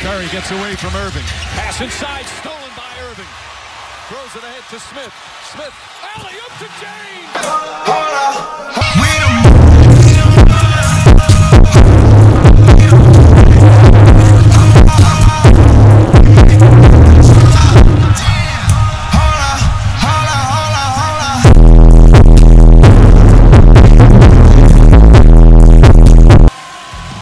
Curry gets away from Irving. Pass inside, stolen by Irving. Throws it ahead to Smith. Smith, alley-oop to James!